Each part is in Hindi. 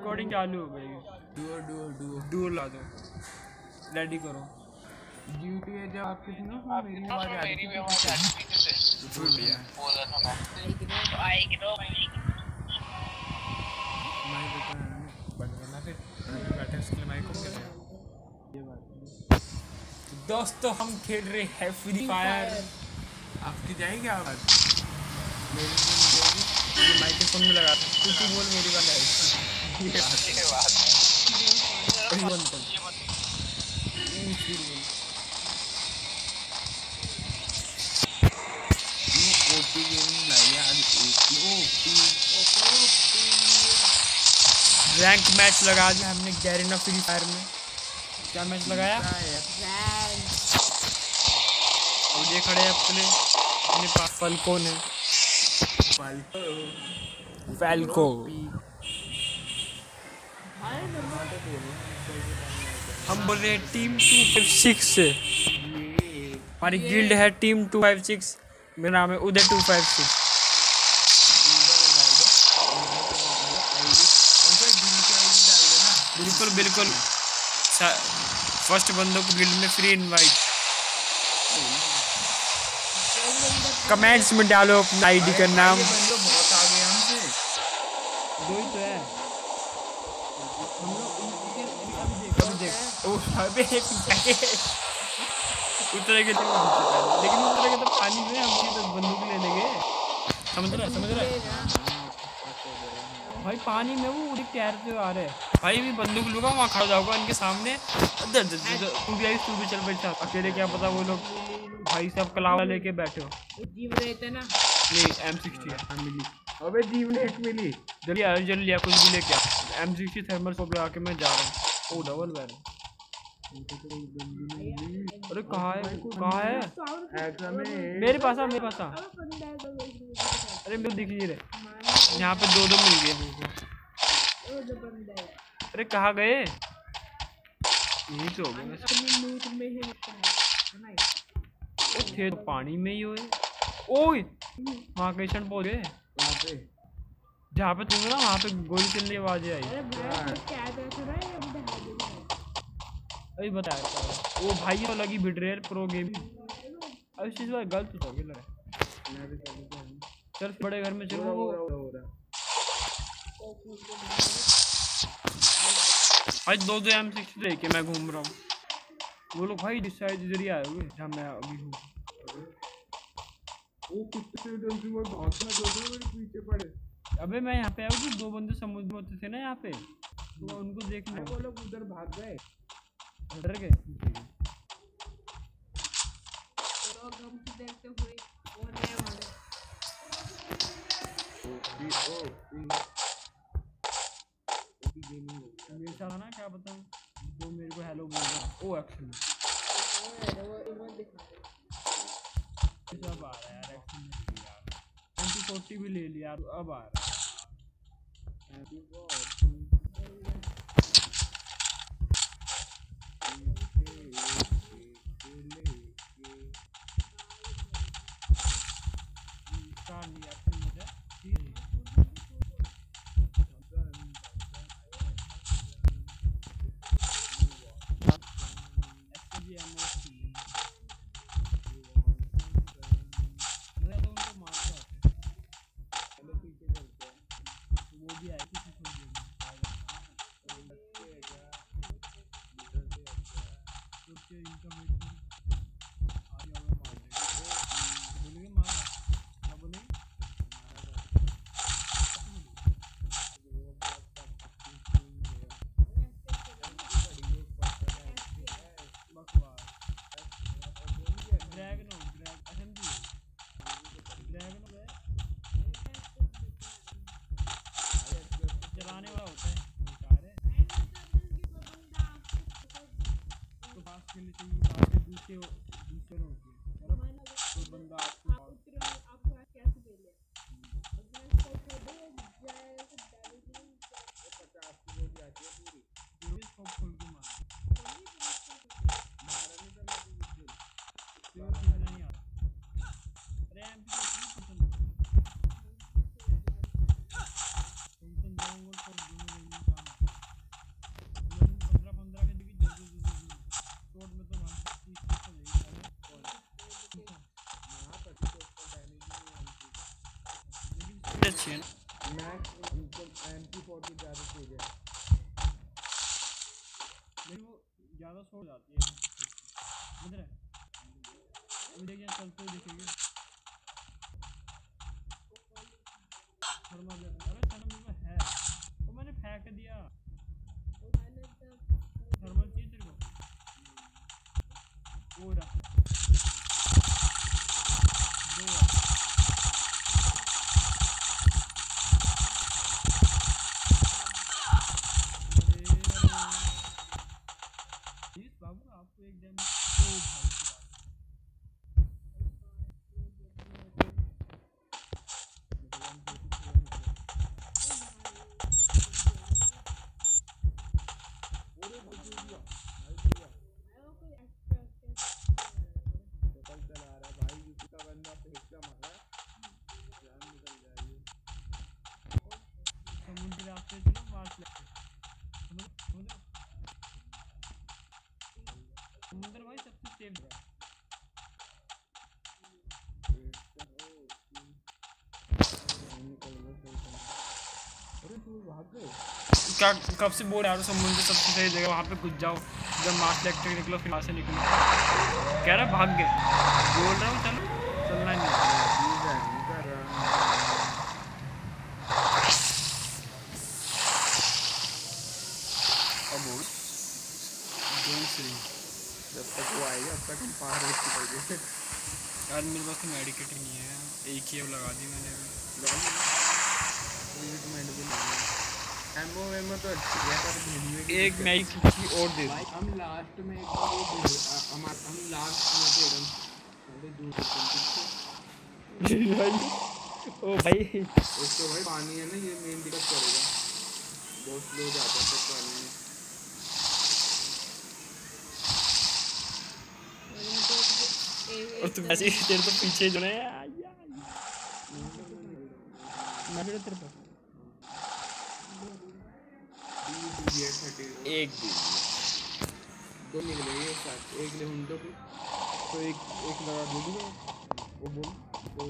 रिकॉर्डिंग चालू हो गई। डुओ ला दो, रेडी करो। GTA जब आपकी थी ना मेरी आवाज आ रही थी पीछे से। फुल बढ़िया बोल रहा था मैं आएगी नो माइक ओपन है बंद करना फिर बैठे उसके लिए माइक ओपन कर। ये बात दोस्तों हम खेल रहे हैं फ्री फायर। आपकी जाएगी आवाज? मेरी तो नहीं जाएगी, ये माइक्रोफोन में लगा तू बोल मेरी बात आएगी। ये बात है बंद कर फिर बोल। ओपी गेमिंग लाई आज ओपी रैंक मैच लगा दिया हमने गैरेना फ्री फायर में। क्या मैच लगाया? और ये खड़े हैं अपने पास फल्कोन है। फैल्को हम बोल रहे हैं टीम 256 से। हमारी गिल्ड है टीम 256। मेरा नाम है उदय 256। बिल्कुल बिल्कुल फर्स्ट बंदों को गिल्ड में फ्री इनवाइट। कमेंट्स में डालो अपना आईडी का नाम। बहुत आगे हमसे दो ही तो है हम लोग। अभी देख ओ अबे उतरेंगे तो लेकिन उतरेंगे तो पानी में हम तो बंदूक ले लेंगे। समझ रहे भाई पानी में वो उड़ी तैरते आ रहे हैं भाई। भी बंदूक लूंगा वहाँ खड़ा जाऊंगा इनके सामने। तू भी आई तू भी चल बैठा अकेले क्या पता वो लोग भाई साहब कलावा लेके बैठे हो। जीव रहते ना नहीं M60 है मिली। अबे जीवनेट मिली जल्दी आ कुछ भी लेके आ। M60 थर्मल स्कोप लगा के मैं जा रहा हूँ। Oh double barrel. अरे कहाँ है मेरे पास आ अरे मेरे दिख नहीं रहे। यहाँ पे दो मिल गए मेरे को। अरे कहाँ गए? यही तो हो गए थे तो पानी में ही हुए। ओए वहाँ कहीं पहुँच गए जहाँ पे तुम ना वहाँ पे गोली चलने की आवाज़ें आई। अभी बताया वो भाई तो लगी बिट्रेयर प्रो गेमिंग। अब इस चीज़ गलत हो गया। चल बड़े घर में चलो। आज दो M60 लेके मैं घूम रहा हूँ। वो लोग भाई इस साइड इधर ही आए हुए जहाँ मैं अभी हूँ। वो कुत्ते पीछे पड़े। अबे मैं यहाँ पे आया हूँ। दो बंदे समुद्र में होते थे ना यहाँ पे तो उनको देखने वो लोग उधर भाग गए डर गए। देखते हुए और नए वाले मेरे साथ ना क्या बताऊँ जो मेरे को हेलो बोल रहा। ओ एक्शन सब आ रहा है यार। एक्शन यार M40 भी ले लिया अब आ रहा है। अच्छी है ना। मैक्स MP40 ज़्यादा तेज है। लेकिन वो ज़्यादा सो जाती है। समझ रहे? अभी देखिए चलते हुए दिखेगी। थर्मल अरे थर्मल में है, वो मैंने फेंक दिया। थर्मल चाहिए तेरे को? वो रहा दो है। प्लीज बाबू आपको एक डैम ओ भाई की बात। कल चला रहा है भाई, यूपी का बंदा फेंकता मारा, जान निकल जाएगी। समुद्र रास्ते चलो मार्च लेके समुद्र भाई सबसे सेफ जगह है। अरे तू भाग गए? क्या कब से बोल रहा हूँ समुद्र सबसे सही जगह, वहाँ पे घुस जाओ, जब मार्च लेक तक निकलो फिर वहाँ से निकलो। कह रहा भाग गए, बोल रहा हूँ चलो, चलना नहीं। अब बोल जब तक वो आएगा तब तक हम पार हो चुके। यार मेरे पास तो मेडिकेट नहीं है, एक ही अब लगा दी मैंने अभी। एमओ वेमो तो अच्छी है पर घूमने की एक दिक्कत मैगी की और दे भाई। दो। हम लास्ट में एक बार वो हम लास्ट में थे एकदम थोड़े दूर भाई ओ भाई एक तो भाई पानी है ना, ये मेन दिक्कत करेगा, बहुत स्लो जाता है पानी में। और तुम ऐसे ही तेरे तो पीछे जो है मैं भी तेरे पास एक दिन दो निकलेंगे एक साथ, एक ले हुंडो को तो एक लगा दे दूँगा। वो बोल दो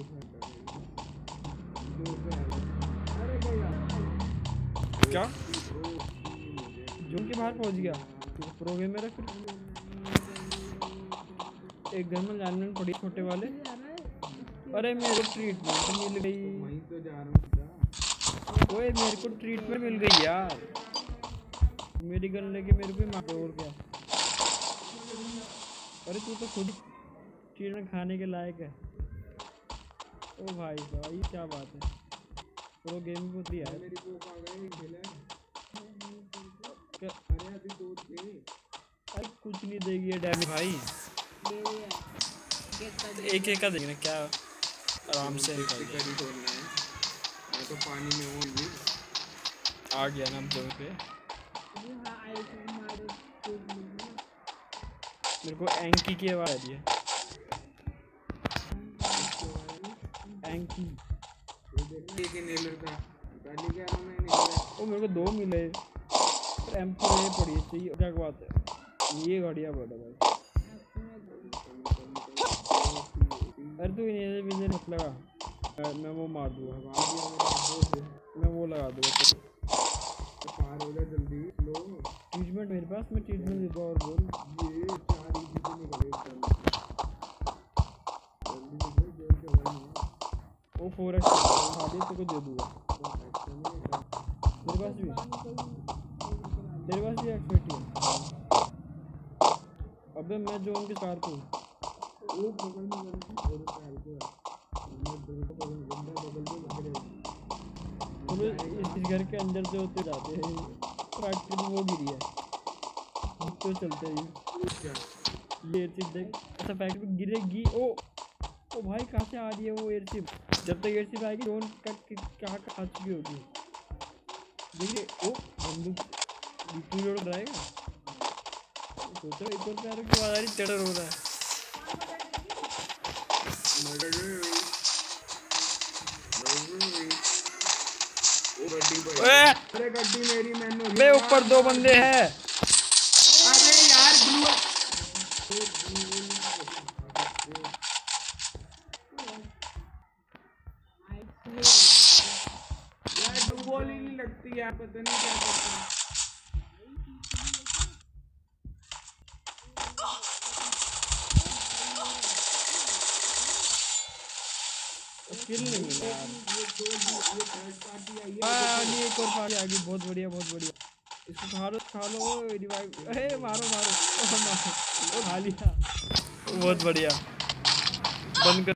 अरे भैया क्या जून के बाहर पहुंच गया प्रो गेम मेरा फिर एक घर में जानवर पड़ी छोटे वाले। अरे मेरे को ट्रीटमेंट मिल गई, वहीं तो जा रहा हूँ सीधा। ओए मेरे को ट्रीटमेंट मिल गई यार, मेरी गन लेके मेरे को ही मार दो और क्या। अरे तू तो खुद ट्रीटमेंट खाने के लायक है। ओ भाई साहब ये क्या बात है, प्रो गेम को दिया है मेरी कोप आ गई खेला क्या? अरे अभी दो थे। अरे कुछ नहीं देगी ये डैमेज भाई, एक एक का देगी ना क्या, आराम से कर दे। करी छोड़ना है, मैं तो पानी में हूँ भी। आ गया ना अब दो पे। मेरे को एंकी की आवाज़ आ रही है, एंकी। एक इनहेलर था गाली कह रहा हूँ मैं, इनहेलर ओ मेरे को दो मिले पर एम4 पड़ी है चाहिए, क्या बात है, ये घड़िया बड़ा भाई। अरे तू इन्हें मुझे मत लगा, मैं वो मार दूँगा, मैं वो लगा दूँगा। पार हो जा जल्दी लो। ट्रीटमेंट मेरे पास, मैं ट्रीटमेंट दे दूँ और बोल ये 4 ईजी से निकले एकदम जल्दी निकल जेल के भाई नहीं। वो 4x खा दे तो को दे दूँगा। तेरे पास भी एक्सपेक्ट है। अबे मैं जो उनके कार को वो बगल में गन थी और पैर को मैं बगल में बंदा बगल में लग रहा चलो इस घर के अंदर से होते जाते हैं, फैक्ट्री में वो गिरी है तो चलते हैं ये एयरशिप देख, ऐसा फैक्ट्री में गिरेगी। ओ भाई कहाँ से आ रही है वो एयरशिप, जब तक एयरशिप आएगी ड्रोन का क्या खा चुकी होगी। देखिए ओ बंदूक बिल्कुल लोड रहेगा, सोचो एक और प्यार की आवाज़ आ रही, टेढ़र हो रहा है। अरे गड्डी मेरी मैंने बे ऊपर दो बंदे हैं। अरे यार करती है, पता नहीं क्या करती है। किल नहीं मिला यार। ये थर्ड पार्टी आई है। ये एक और पार्टी आ गई, बहुत बढ़िया बहुत बढ़िया। इसको खा लो रिवाइव। अरे मारो मारो, मारो, खा लिया, बहुत बढ़िया। बंद कर।